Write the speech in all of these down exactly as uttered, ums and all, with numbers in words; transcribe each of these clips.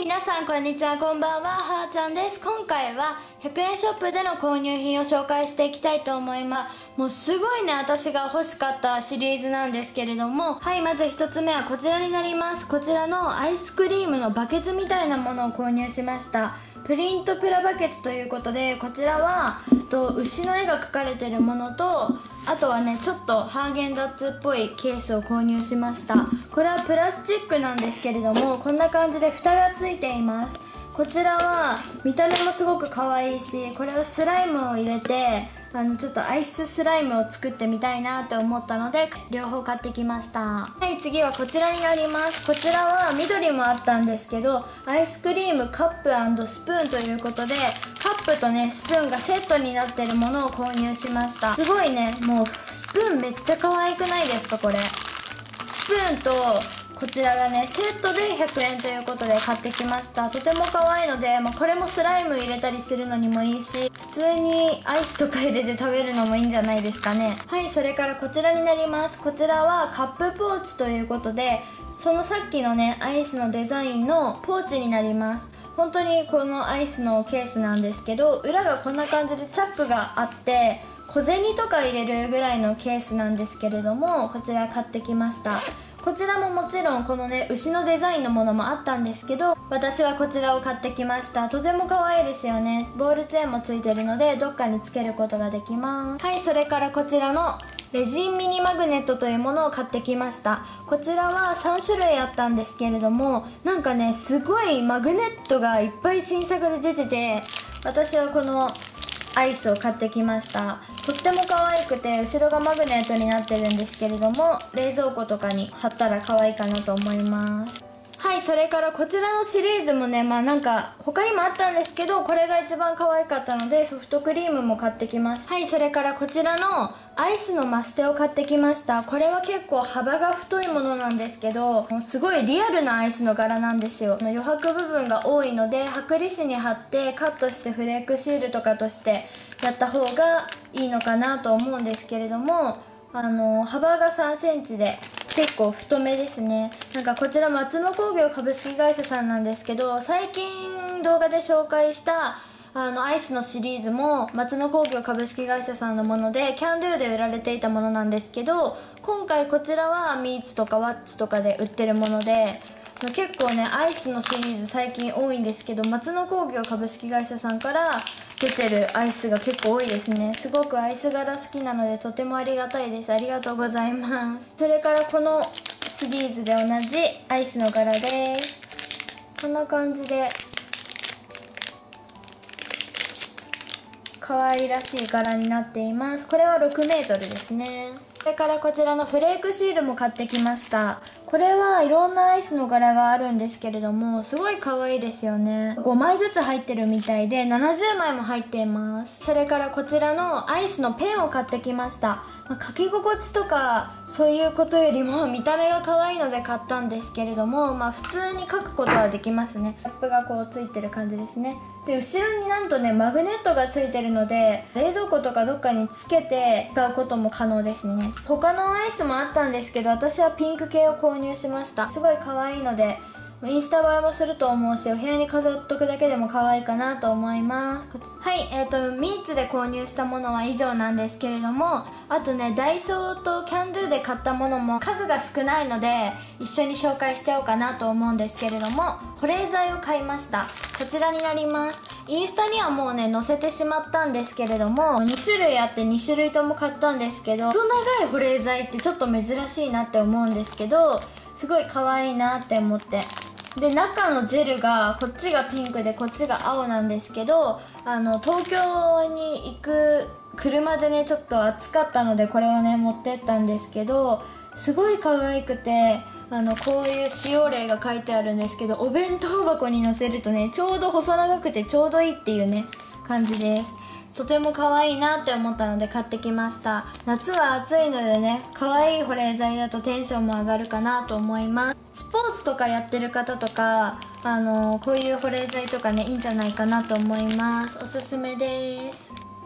皆さんこんにちは、こんばんは、はーちゃんです。今回はひゃくえんショップでの購入品を紹介していきたいと思います。もうすごいね、私が欲しかったシリーズなんですけれども、はい、まずひとつめはこちらになります。こちらのアイスクリームのバケツみたいなものを購入しました。プリントプラバケツということで、こちらはと牛の絵が描かれてるものと、あとはねちょっとハーゲンダッツっぽいケースを購入しました。これはプラスチックなんですけれども、こんな感じで蓋がついています。こちらは見た目もすごく可愛いし、これはスライムを入れてあのちょっとアイススライムを作ってみたいなって思ったので両方買ってきました。はい、次はこちらになります。こちらは緑もあったんですけど、アイスクリームカップ&スプーンということで、カップとねスプーンがセットになってるものを購入しました。すごいね、もうスプーンめっちゃ可愛くないですか。これスプーンとこちらがねセットでひゃくえんということで買ってきました。とても可愛いので、まあ、これもスライム入れたりするのにもいいし、普通にアイスとか入れて食べるのもいいんじゃないですかね。はい、それからこちらになります。こちらはカップポーチということで、そのさっきのねアイスのデザインのポーチになります。本当にこのアイスのケースなんですけど、裏がこんな感じでチャックがあって小銭とか入れるぐらいのケースなんですけれども、こちら買ってきました。こちらももちろんこのね牛のデザインのものもあったんですけど、私はこちらを買ってきました。とても可愛いですよね。ボールチェーンもついてるのでどっかにつけることができます。はい、それからこちらのレジンミニマグネットというものを買ってきました。こちらはさんしゅるいあったんですけれども、なんかねすごいマグネットがいっぱい新作で出てて、私はこのアイスを買ってきました。とっても可愛くて、後ろがマグネットになってるんですけれども、冷蔵庫とかに貼ったら可愛いかなと思います。はい、それからこちらのシリーズもね、まあなんか他にもあったんですけど、これが一番可愛かったのでソフトクリームも買ってきます。はい、それからこちらのアイスのマステを買ってきました。これは結構幅が太いものなんですけど、もうすごいリアルなアイスの柄なんですよ。余白部分が多いので、剥離紙に貼ってカットしてフレークシールとかとしてやった方がいいのかなと思うんですけれども、あの幅がさんセンチで結構太めですね。なんかこちら松野工業株式会社さんなんですけど、最近動画で紹介したあのアイスのシリーズも松野工業株式会社さんのもので、キャンドゥで売られていたものなんですけど、今回こちらはミーツとかワッツとかで売ってるもので、結構ねアイスのシリーズ最近多いんですけど、松野工業株式会社さんから出てるアイスが結構多いですね。すごくアイス柄好きなのでとてもありがたいです。ありがとうございます。それからこのシリーズで同じアイスの柄です。こんな感じで可愛らしい柄になっています。これはろくメートルですね。それからこちらのフレークシールも買ってきました。これはいろんなアイスの柄があるんですけれども、すごい可愛いですよね。ごまいずつ入ってるみたいでななじゅうまいも入っています。それからこちらのアイスのペンを買ってきました。まあ、書き心地とかそういうことよりも見た目が可愛いので買ったんですけれども、まあ、普通に書くことはできますね。キャップがこうついてる感じですね。で後ろになんとねマグネットがついてるので、冷蔵庫とかどっかにつけて使うことも可能ですね。他のアイスもあったんですけど、私はピンク系を購入しました。すごい可愛いのでインスタ映えもすると思うし、お部屋に飾っとくだけでも可愛いかなと思います。はい、えーとミーツで購入したものは以上なんですけれども、あとねダイソーとキャンドゥで買ったものも数が少ないので一緒に紹介しちゃおうかなと思うんですけれども、保冷剤を買いました。こちらになります。インスタにはもうね載せてしまったんですけれども、にしゅるいあってにしゅるいとも買ったんですけど、細長い保冷剤ってちょっと珍しいなって思うんですけど、すごい可愛いなって思って、で中のジェルがこっちがピンクでこっちが青なんですけど、あの東京に行く車でねちょっと暑かったのでこれをね持ってったんですけど、すごい可愛くて、あのこういう使用例が書いてあるんですけど、お弁当箱にのせるとねちょうど細長くてちょうどいいっていうね感じです。とても可愛いなって思ったので買ってきました。夏は暑いのでね可愛い保冷剤だとテンションも上がるかなと思います。スポーツとかやってる方とか、あのこういう保冷剤とかねいいんじゃないかなと思います。おすすめです。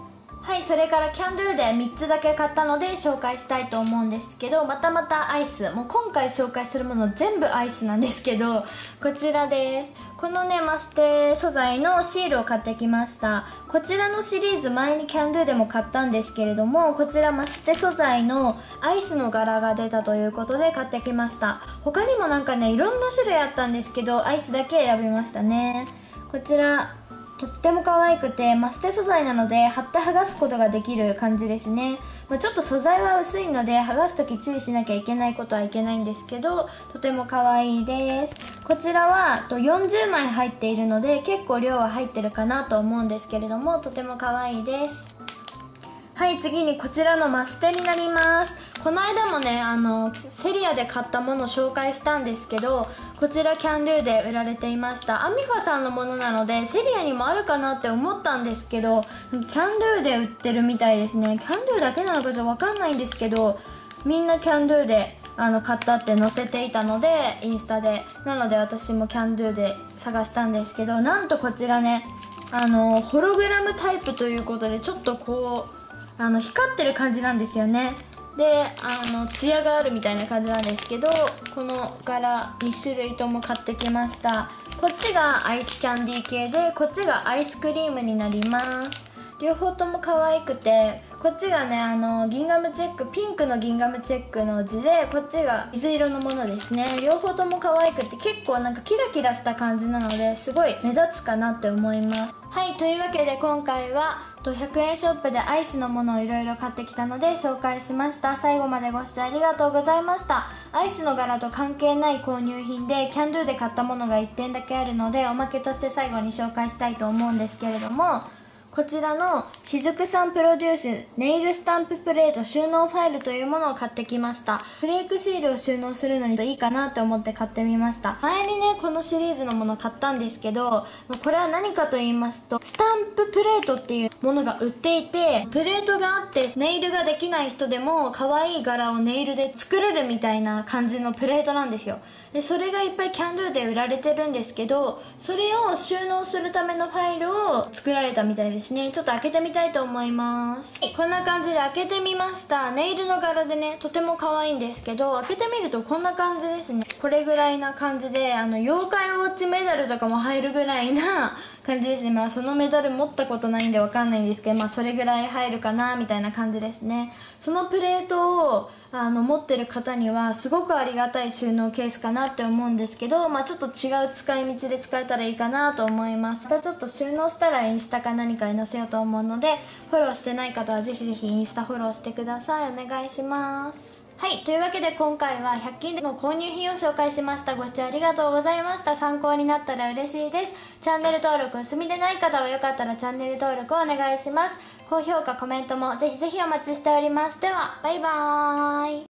はい、それからキャンドゥでみっつだけ買ったので紹介したいと思うんですけど、またまたアイス、もう今回紹介するもの全部アイスなんですけど、こちらです。このねマステ素材のシールを買ってきました。こちらのシリーズ前にキャンドゥでも買ったんですけれども、こちらマステ素材のアイスの柄が出たということで買ってきました。他にもなんかねいろんな種類あったんですけど、アイスだけ選びましたね。こちらとっても可愛くて、マステ素材なので貼って剥がすことができる感じですね。まあ、ちょっと素材は薄いので剥がす時注意しなきゃいけないことはいけないんですけど、とても可愛いです。こちらはとよんじゅうまい入っているので結構量は入ってるかなと思うんですけれども、とても可愛いです。はい、次にこちらのマステになります。この間もねあのセリアで買ったものを紹介したんですけど、こちらキャンドゥで売られていました。アミファさんのものなのでセリアにもあるかなって思ったんですけど、キャンドゥで売ってるみたいですね。キャンドゥだけなのかちょっと分かんないんですけど、みんなキャンドゥであの買ったって載せていたのでインスタで、なので私もキャンドゥで探したんですけど、なんとこちらねあのホログラムタイプということで、ちょっとこうあの光ってる感じなんですよね。であのツヤがあるみたいな感じなんですけど、この柄にしゅるいとも買ってきました。こっちがアイスキャンディー系で、こっちがアイスクリームになります。両方とも可愛くて、こっちがねあのギンガムチェック、ピンクのギンガムチェックの字で、こっちが水色のものですね。両方とも可愛くて結構なんかキラキラした感じなので、すごい目立つかなって思います。はい、というわけで今回はひゃくえんショップでアイスのものをいろいろ買ってきたので紹介しました。最後までご視聴ありがとうございました。アイスの柄と関係ない購入品でキャンドゥで買ったものがいってんだけあるので、おまけとして最後に紹介したいと思うんですけれども、こちらのしずくさんプロデュースネイルスタンププレート収納ファイルというものを買ってきました。フレークシールを収納するのにいいかなと思って買ってみました。前にねこのシリーズのものを買ったんですけど、これは何かと言いますとスタンププレートっていうものが売っていて、プレートがあってネイルができない人でも可愛い柄をネイルで作れるみたいな感じのプレートなんですよ。でそれがいっぱいキャンドゥで売られてるんですけど、それを収納するためのファイルを作られたみたいですね。ちょっと開けてみたいと思います。はい、こんな感じで開けてみました。ネイルの柄でねとても可愛いんですけど、開けてみるとこんな感じですね。これぐらいな感じで、あの妖怪ウォッチメダルとかも入るぐらいな感じですね。まあそのメダル持ったことないんでわかんないんですけど、まあそれぐらい入るかなみたいな感じですね。そのプレートをあの持ってる方にはすごくありがたい収納ケースかなって思うんですけど、まあちょっと違う使い道で使えたらいいかなと思います。またちょっと収納したらインスタか何かに載せようと思うので、フォローしてない方はぜひぜひインスタフォローしてください。お願いします。はい、というわけで今回はひゃく均での購入品を紹介しました。ご視聴ありがとうございました。参考になったら嬉しいです。チャンネル登録お済みでない方はよかったらチャンネル登録をお願いします。高評価コメントもぜひぜひお待ちしております。ではバイバーイ。